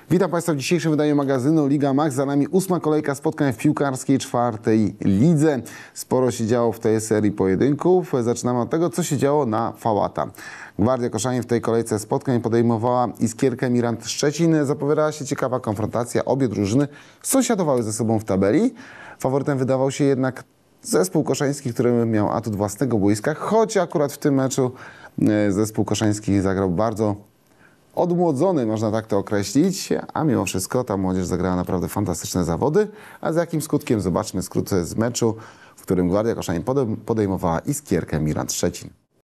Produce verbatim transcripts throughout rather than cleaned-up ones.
Witam Państwa w dzisiejszym wydaniu magazynu Liga Max. Za nami ósma kolejka spotkań w piłkarskiej czwartej lidze. Sporo się działo w tej serii pojedynków. Zaczynamy od tego, co się działo na Fałata. Gwardia Koszalin w tej kolejce spotkań podejmowała Iskierkę Mirant Szczecin. Zapowiadała się ciekawa konfrontacja. Obie drużyny sąsiadowały ze sobą w tabeli. Faworytem wydawał się jednak zespół koszański, który miał atut własnego boiska, choć akurat w tym meczu zespół koszański zagrał bardzo odmłodzony, można tak to określić, a mimo wszystko ta młodzież zagrała naprawdę fantastyczne zawody. A z jakim skutkiem zobaczmy skróty z meczu, w którym Gwardia Koszalin podejmowała Iskierkę Mirant Szczecin.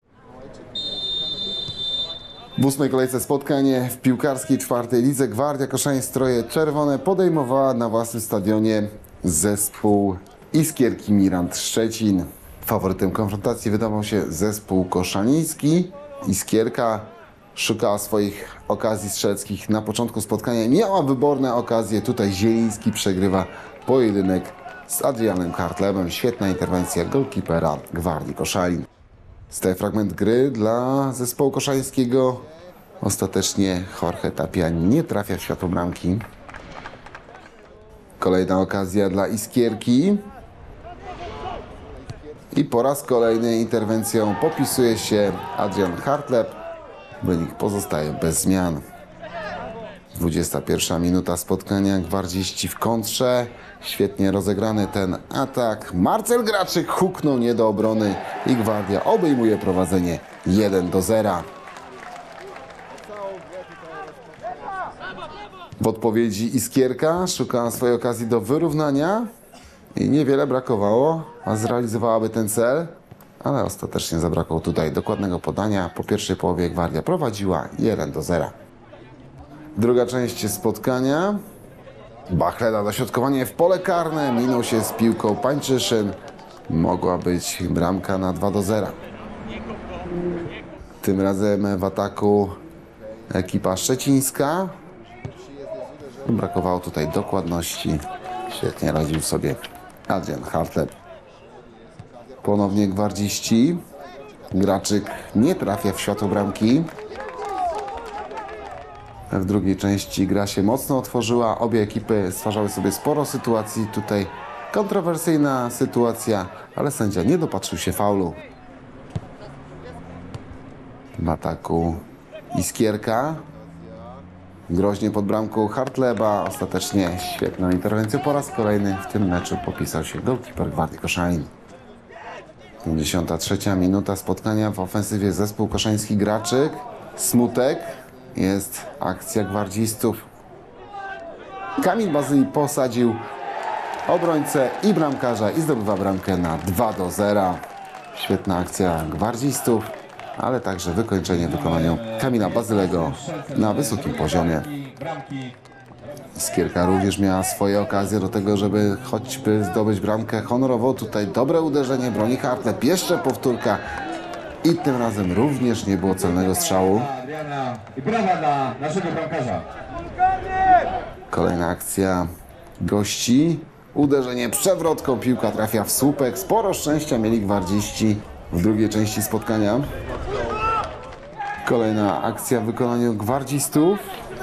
W ósmej kolejce spotkań w piłkarskiej czwartej lidze Gwardia Koszalin stroje czerwone podejmowała na własnym stadionie zespół Iskierki Mirant Szczecin. Faworytem konfrontacji wydawał się zespół koszaliński. Iskierka szukała swoich okazji strzeleckich na początku spotkania i miała wyborne okazje. Tutaj Zieliński przegrywa pojedynek z Adrianem Hartlebem. Świetna interwencja golkipera Gwardii Koszalin. Staje fragment gry dla zespołu koszalińskiego. Ostatecznie Jorge Tapia nie trafia w światło bramki. Kolejna okazja dla Iskierki. I po raz kolejny interwencją popisuje się Adrian Hartleb. Wynik pozostaje bez zmian. dwudziesta pierwsza minuta spotkania. Gwardziści w kontrze. Świetnie rozegrany ten atak. Marcel Graczyk huknął nie do obrony i Gwardia obejmuje prowadzenie jeden do zera. W odpowiedzi Iskierka szukała swojej okazji do wyrównania i niewiele brakowało, a zrealizowałaby ten cel, ale ostatecznie zabrakło tutaj dokładnego podania. Po pierwszej połowie Gwardia prowadziła jeden do zera. Druga część spotkania. Bachleda, dośrodkowanie w pole karne, minął się z piłką Pańczyszyn. Mogła być bramka na dwa do zera. Tym razem w ataku ekipa szczecińska. Brakowało tutaj dokładności. Świetnie radził sobie Adrian Hartleb. Ponownie gwardziści. Graczyk nie trafia w światło bramki. W drugiej części gra się mocno otworzyła. Obie ekipy stwarzały sobie sporo sytuacji. Tutaj kontrowersyjna sytuacja, ale sędzia nie dopatrzył się faulu. W ataku Iskierka. Groźnie pod bramką Hartleba. Ostatecznie świetną interwencją po raz kolejny w tym meczu popisał się golkiper Gwardii Koszalin. pięćdziesiąta trzecia minuta spotkania. W ofensywie zespół koszański. Graczyk. Smutek. Jest akcja gwardzistów. Kamil Bazyli posadził obrońcę i bramkarza i zdobywa bramkę na dwa do zera. Świetna akcja gwardzistów, ale także wykończenie w wykonaniu Kamila Bazylego na wysokim poziomie. Iskierka również miała swoje okazje do tego, żeby choćby zdobyć bramkę honorową. Tutaj dobre uderzenie, broni Hartleb, jeszcze powtórka i tym razem również nie było celnego strzału. I brawa dla naszego bramkarza. Kolejna akcja gości. Uderzenie przewrotką, piłka trafia w słupek. Sporo szczęścia mieli gwardziści w drugiej części spotkania. Kolejna akcja w wykonaniu gwardzistów.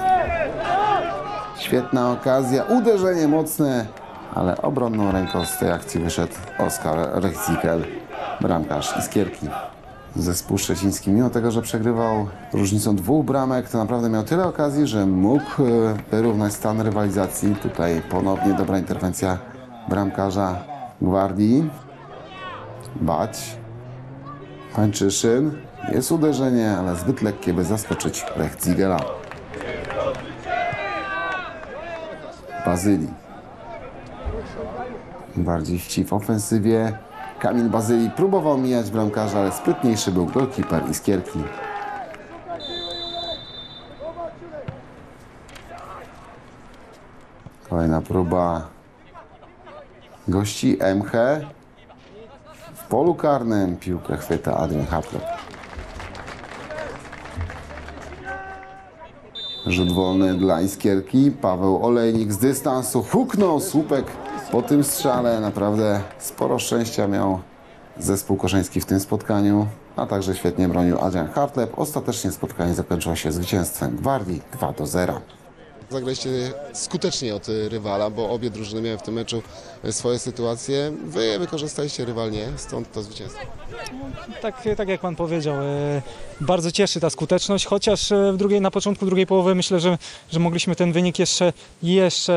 Świetna okazja, uderzenie mocne, ale obronną ręką z tej akcji wyszedł Oskar Rechzikel, bramkarz Iskierki. Zespół szczeciński, mimo tego, że przegrywał różnicą dwóch bramek, to naprawdę miał tyle okazji, że mógł wyrównać stan rywalizacji. Tutaj ponownie dobra interwencja bramkarza Gwardii. Bać. Pańczyszyn. Jest uderzenie, ale zbyt lekkie, by zaskoczyć Rechzigela. Bazyli. Gwardziści w ofensywie. Kamil Bazyli próbował mijać bramkarza, ale sprytniejszy był golkiper Iskierki. Kolejna próba gości M H. W polu karnym piłkę chwyta Adrian Hartleb. Rzut wolny dla Iskierki. Paweł Olejnik z dystansu huknął słupek po tym strzale. Naprawdę sporo szczęścia miał zespół koszański w tym spotkaniu, a także świetnie bronił Adrian Hartleb. Ostatecznie spotkanie zakończyło się zwycięstwem Gwardii dwa do zera. Zagraliście skutecznie od rywala, bo obie drużyny miały w tym meczu swoje sytuacje. Wy wykorzystaliście, rywal nie, stąd to zwycięstwo. Tak, tak jak pan powiedział, e, bardzo cieszy ta skuteczność, chociaż e, w drugiej, na początku drugiej połowy myślę, że, że mogliśmy ten wynik jeszcze, jeszcze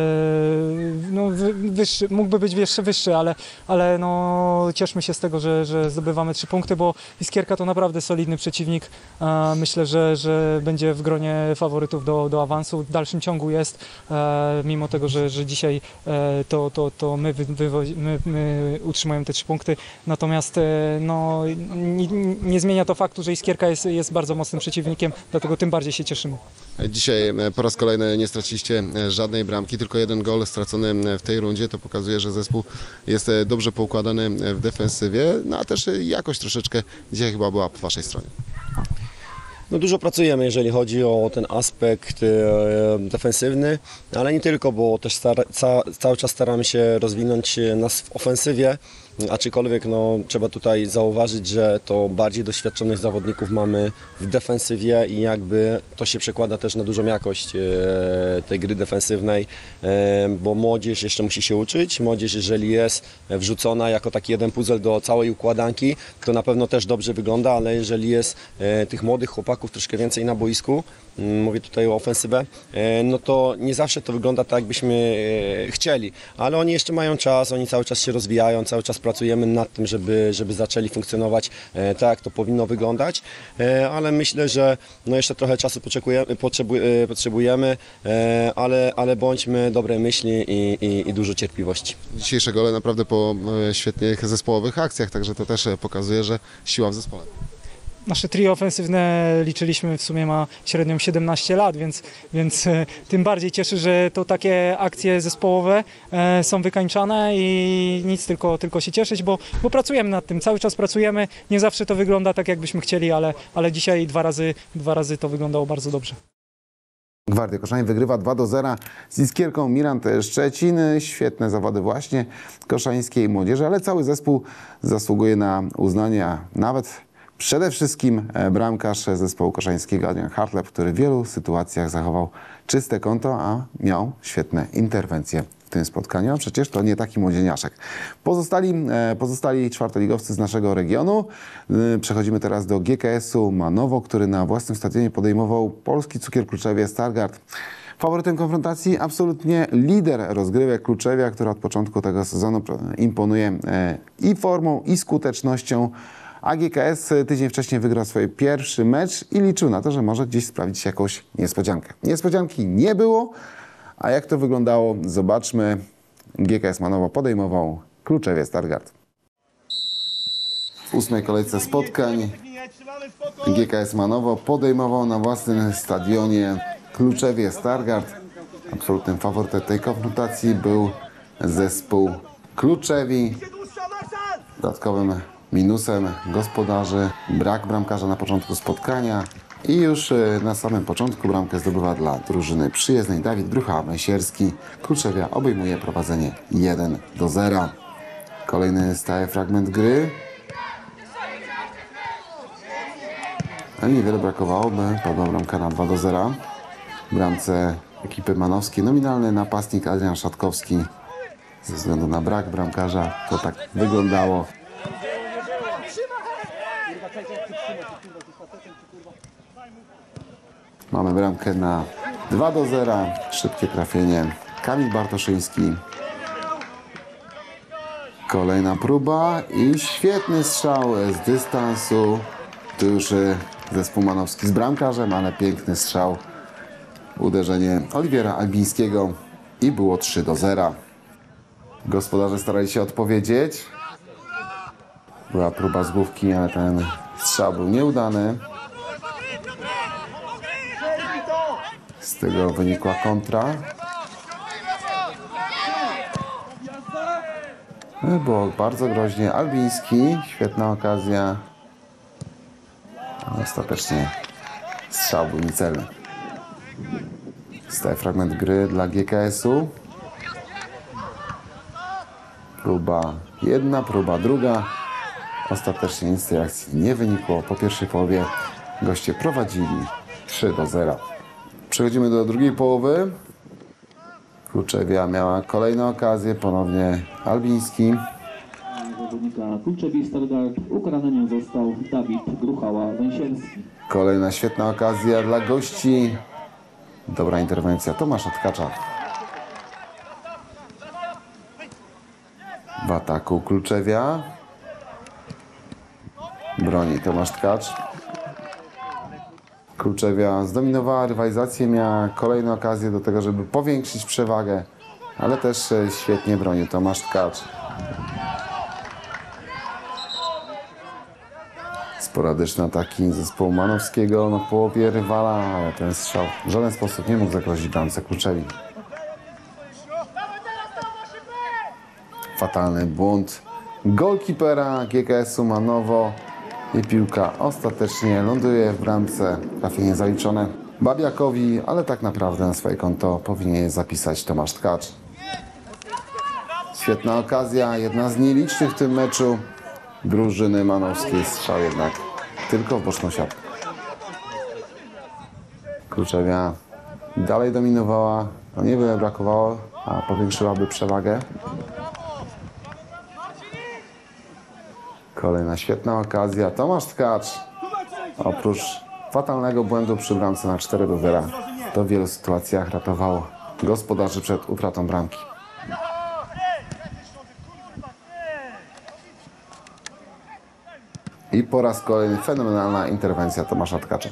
no, wy- wyższy, mógłby być jeszcze wyższy, ale, ale no, cieszmy się z tego, że, że zdobywamy trzy punkty, bo Iskierka to naprawdę solidny przeciwnik. E, myślę, że, że będzie w gronie faworytów do, do awansu. W dalszym ciągu jest, e, mimo tego, że, że dzisiaj e, to, to, to my, wy, wywo- my, my utrzymujemy te trzy punkty. Natomiast e, no, nie, nie zmienia to faktu, że Iskierka jest, jest bardzo mocnym przeciwnikiem, dlatego tym bardziej się cieszymy. Dzisiaj po raz kolejny nie straciliście żadnej bramki, tylko jeden gol stracony w tej rundzie. To pokazuje, że zespół jest dobrze poukładany w defensywie, no a też jakość troszeczkę dzisiaj chyba była po waszej stronie. No dużo pracujemy, jeżeli chodzi o ten aspekt e, defensywny, ale nie tylko, bo też stara, ca, cały czas staramy się rozwinąć nas w ofensywie, aczkolwiek no, trzeba tutaj zauważyć, że to bardziej doświadczonych zawodników mamy w defensywie i jakby to się przekłada też na dużą jakość e, tej gry defensywnej, e, bo młodzież jeszcze musi się uczyć. Młodzież, jeżeli jest wrzucona jako taki jeden puzzle do całej układanki, to na pewno też dobrze wygląda, ale jeżeli jest e, tych młodych chłopaków troszkę więcej na boisku, m, mówię tutaj o ofensywę, e, no to nie zawsze to wygląda tak, jakbyśmy e, chcieli, ale oni jeszcze mają czas, oni cały czas się rozwijają, cały czas pracujemy nad tym, żeby, żeby zaczęli funkcjonować e, tak, jak to powinno wyglądać, e, ale myślę, że no jeszcze trochę czasu potrzebujemy, potrzebu- potrzebujemy e, ale, ale bądźmy dobrej myśli i, i, i dużo cierpliwości. Dzisiejsze gole naprawdę po e, świetnych zespołowych akcjach, także to też pokazuje, że siła w zespole. Nasze trio ofensywne liczyliśmy w sumie ma średnią siedemnaście lat, więc, więc e, tym bardziej cieszy, że to takie akcje zespołowe e, są wykańczane i nic, tylko, tylko się cieszyć, bo, bo pracujemy nad tym, cały czas pracujemy, nie zawsze to wygląda tak, jakbyśmy chcieli, ale, ale dzisiaj dwa razy, dwa razy to wyglądało bardzo dobrze. Gwardia Koszalin wygrywa dwa do zera z Iskierką Mirant Szczecin. Świetne zawody właśnie koszańskiej młodzieży, ale cały zespół zasługuje na uznanie, a nawet przede wszystkim bramkarz zespołu koszańskiego Adrian Hartleb, który w wielu sytuacjach zachował czyste konto, a miał świetne interwencje w tym spotkaniu, a przecież to nie taki młodzieniaszek. Pozostali, pozostali czwartoligowcy z naszego regionu. Przechodzimy teraz do G K S-u Manowo, który na własnym stadionie podejmował polski cukier Kluczewie Stargard. Faworytem konfrontacji absolutnie lider rozgrywek Kluczewia, która od początku tego sezonu imponuje i formą, i skutecznością. A G K S tydzień wcześniej wygrał swój pierwszy mecz i liczył na to, że może gdzieś sprawić jakąś niespodziankę. Niespodzianki nie było, a jak to wyglądało, zobaczmy. G K S Manowo podejmował Kluczewie Stargard. W ósmej kolejce spotkań G K S Manowo podejmował na własnym stadionie Kluczewie Stargard. Absolutnym faworytem tej konfrontacji był zespół Kluczewi. Dodatkowym minusem gospodarzy brak bramkarza na początku spotkania i już na samym początku bramkę zdobywa dla drużyny przyjezdnej Dawid Brucha-Mesierski. Kluczewia obejmuje prowadzenie jeden do zera. Kolejny staje fragment gry. A niewiele brakowało, by padła bramka na dwa do zera. W bramce ekipy manowskiej nominalny napastnik Adrian Szatkowski. Ze względu na brak bramkarza to tak wyglądało. Mamy bramkę na dwa do zera. Szybkie trafienie. Kamil Bartoszyński. Kolejna próba i świetny strzał z dystansu. Tu już zespół manowski z bramkarzem, ale piękny strzał. Uderzenie Oliwiera Albińskiego i było trzy do zera. Gospodarze starali się odpowiedzieć. Była próba z główki, ale ten strzał był nieudany. Z tego wynikła kontra. Było bardzo groźnie. Albiński, świetna okazja. Ale ostatecznie strzał był niecelny. Staje fragment gry dla G K S-u. Próba jedna, próba druga. Ostatecznie nic z tej akcji nie wynikło. Po pierwszej połowie goście prowadzili trzy do zera. Przechodzimy do drugiej połowy. Kluczewia miała kolejną okazję, ponownie Albiński. Zawodnika Kluczewi Stargard ukarany został Dawid Gruchała-Węsierski. Kolejna świetna okazja dla gości. Dobra interwencja Tomasza Tkacza. W ataku Kluczewia. Broni Tomasz Tkacz. Kluczewia zdominowała rywalizację, miała kolejną okazję do tego, żeby powiększyć przewagę, ale też świetnie broni Tomasz Tkacz. Sporadyczne ataki zespołu manowskiego na połowie rywala, ale ten strzał w żaden sposób nie mógł zagrozić bramce Kluczewi. Fatalny błąd golkipera G K S-u Manowo i piłka ostatecznie ląduje w bramce. Trafienie zaliczone Babiakowi, ale tak naprawdę na swoje konto powinien zapisać Tomasz Tkacz. Świetna okazja, jedna z nielicznych w tym meczu drużyny manowskiej. Strzał jednak tylko w boczną siatkę. Kluczewia dalej dominowała, no niewiele brakowało, a powiększyłaby przewagę. Kolejna świetna okazja. Tomasz Tkacz oprócz fatalnego błędu przy bramce na cztery do zera to w wielu sytuacjach ratowało gospodarzy przed utratą bramki. I po raz kolejny fenomenalna interwencja Tomasza Tkacza.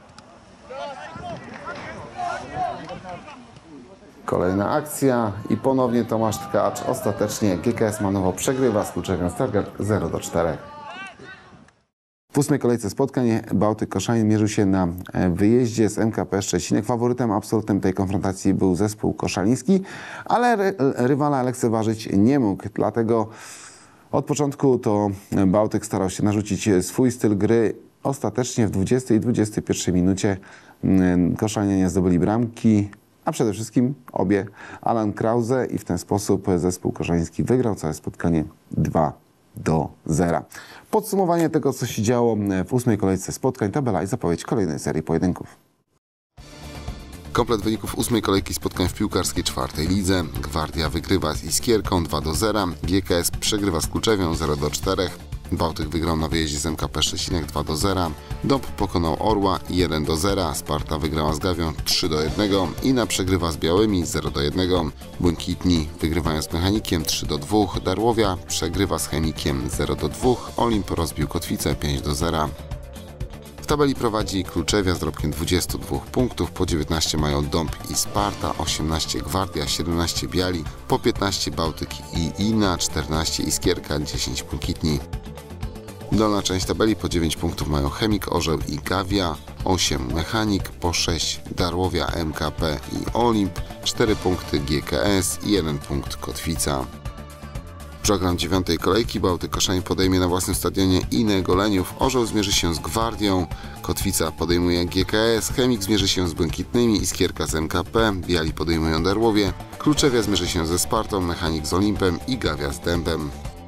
Kolejna akcja i ponownie Tomasz Tkacz. Ostatecznie G K S Manowo przegrywa z Kluczewią Stargard zero do czterech. W ósmej kolejce spotkań Bałtyk Koszalin mierzył się na wyjeździe z M K P Szczecinek. Faworytem absolutnym tej konfrontacji był zespół koszaliński, ale ry rywala lekceważyć nie mógł. Dlatego od początku to Bałtyk starał się narzucić swój styl gry. Ostatecznie w dwudziestej i dwudziestej pierwszej minucie Koszalinianie zdobyli bramki, a przede wszystkim obie Alan Krause i w ten sposób zespół koszaliński wygrał całe spotkanie dwa do zera. Podsumowanie tego, co się działo w ósmej kolejce spotkań, tabela i zapowiedź kolejnej serii pojedynków. Komplet wyników ósmej kolejki spotkań w piłkarskiej czwartej lidze. Gwardia wygrywa z Iskierką dwa do zera, G K S przegrywa z Kluczewią zero do czterech, Bałtyk wygrał na wyjeździe z M K P Szczecinek dwa do zera, Dąb pokonał Orła jeden do zera, Sparta wygrała z Gawią trzy do jednego, Ina przegrywa z Białymi zero do jednego, Błękitni wygrywają z Mechanikiem trzy do dwóch, Darłowia przegrywa z Chemikiem zero do dwóch, Olimp rozbił Kotwicę pięć do zera. W tabeli prowadzi Kluczewia z dorobkiem dwudziestu dwóch punktów, po dziewiętnaście mają Dąb i Sparta, osiemnaście Gwardia, siedemnaście Biali, po piętnaście Bałtyk i Ina, czternaście Iskierka, dziesięć Błękitni. Dolna część tabeli po dziewięć punktów mają Chemik, Orzeł i Gawia, osiem Mechanik, po sześć Darłowia, M K P i Olimp, cztery punkty G K S i jeden punkt Kotwica. Program dziewiątej kolejki Bałtyk Koszalin podejmie na własnym stadionie Inę Goleniów, Orzeł zmierzy się z Gwardią, Kotwica podejmuje G K S, Chemik zmierzy się z Błękitnymi, Iskierka z M K P, Biali podejmują Darłowie, Kluczewia zmierzy się ze Spartą, Mechanik z Olimpem i Gawia z Dębem.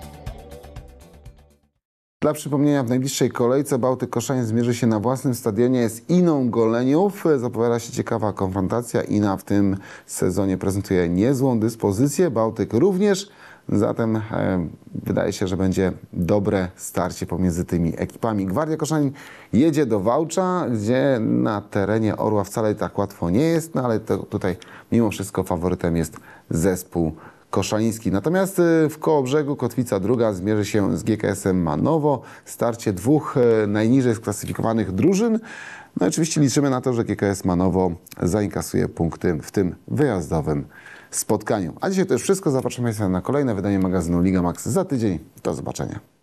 Dla przypomnienia, w najbliższej kolejce Bałtyk Koszalin zmierzy się na własnym stadionie z Iną Goleniów. Zapowiada się ciekawa konfrontacja. Ina w tym sezonie prezentuje niezłą dyspozycję, Bałtyk również. Zatem e, wydaje się, że będzie dobre starcie pomiędzy tymi ekipami. Gwardia Koszalin jedzie do Wałcza, gdzie na terenie Orła wcale tak łatwo nie jest, no ale to, tutaj mimo wszystko faworytem jest zespół koszaliński. Natomiast w Kołobrzegu Kotwica druga zmierzy się z G K S-em Manowo. Starcie dwóch najniżej sklasyfikowanych drużyn. No i oczywiście liczymy na to, że G K S Manowo zainkasuje punkty w tym wyjazdowym spotkaniu. A dzisiaj to już wszystko. Zapraszam Państwa na kolejne wydanie magazynu Liga Max za tydzień. Do zobaczenia.